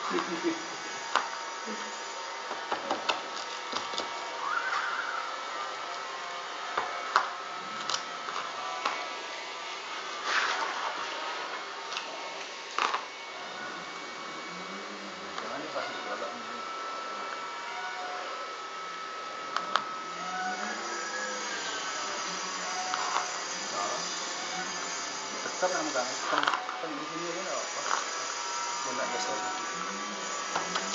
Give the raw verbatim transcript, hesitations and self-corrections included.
Jangan dikasih segala. Tetap yang megang kan kan di sini kan apa? Bunda geser.